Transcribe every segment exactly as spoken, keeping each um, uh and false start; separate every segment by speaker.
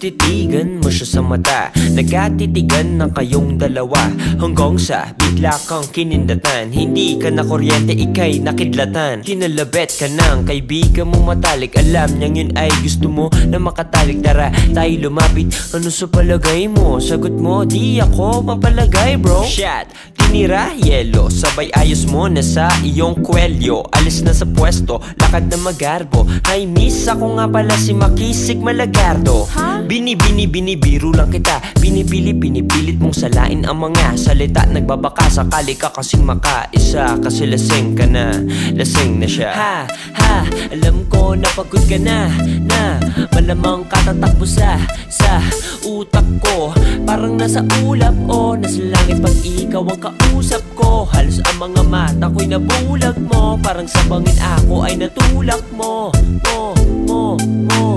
Speaker 1: titigan mo siya sa mata. Nagkatitigan ng kayong dalawa hanggang sa bigla kang kinindatan. Hindi ka na kuryente, ikay nakidlatan. Kinalabet ka ng kaibigan mo matalik. Alam niyang yun ay gusto mo na makatalik. Tara tayo lumapit, ano sa palagay mo? Sagot mo, di ako mapalagay bro. Shot, tinira, yelo, sabay ayos mo na sa iyong kwelyo. Alis na sa pwesto, lakad na magarbo. Ay miss, ako nga pala si Makisig Malagardo. Bini-bini, binibiro lang kita. Pinipili, pinipilit mong salain ang mga salita. Nagbabaka, sakali ka kasing makaisa. Kasi lasing ka na, lasing na siya. Ha, ha, alam ko na pagod ka na, na malamang katatakbo sa, sa utak ko. Parang nasa ulap o nasa langit pag ikaw ang kausap ko. Halos ang mga mata ko'y nabulag mo. Parang sa bangin ako ay natulak mo. Mo, mo, mo.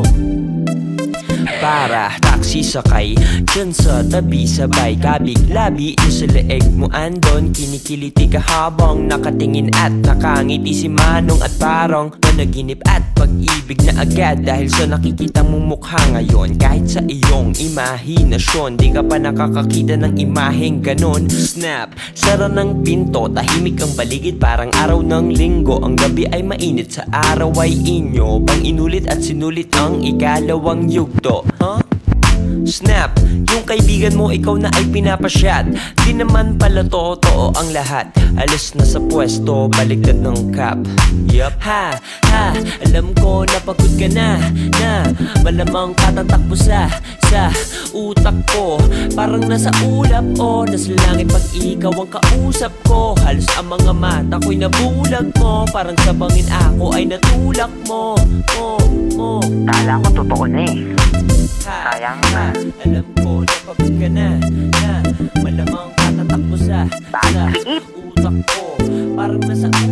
Speaker 1: Para taxi sakay dyan sa tabi, sabay kabig-labi yung sa leeg mo andon. Kinikiliti ka habang nakatingin at nakangiti si Manong. At parang managinip at pag-ibig na agad dahil sa nakikita mong mukha ngayon. Kahit sa iyong imahinasyon, di ka pa nakakakita ng imaheng ganon. Snap, sara ng pinto, tahimik ang baligid parang araw ng linggo. Ang gabi ay mainit, sa araw ay inyo. Pang inulit at sinulit ang ikalawang yugto. Huh? Snap, yung kaibigan mo ikaw na ay pinapasyat. Di naman pala totoo ang lahat. Alis na sa pwesto, baliktad ng cap. Yup. Ha, ha, alam ko na pagod ka na, na malamang katatakbo sa, sa utak ko. Parang nasa ulap o nasa langit pag ikaw ang kausap ko. Halos ang mga mata ko'y nabulag mo. Parang sa bangin ako ay natulak mo. Mo, mo.
Speaker 2: Kala ko totoo na eh. Sayang na.
Speaker 1: Alam ko na pagod ka na, na malamang katatakbo sa, sa utak ko. Parang nasa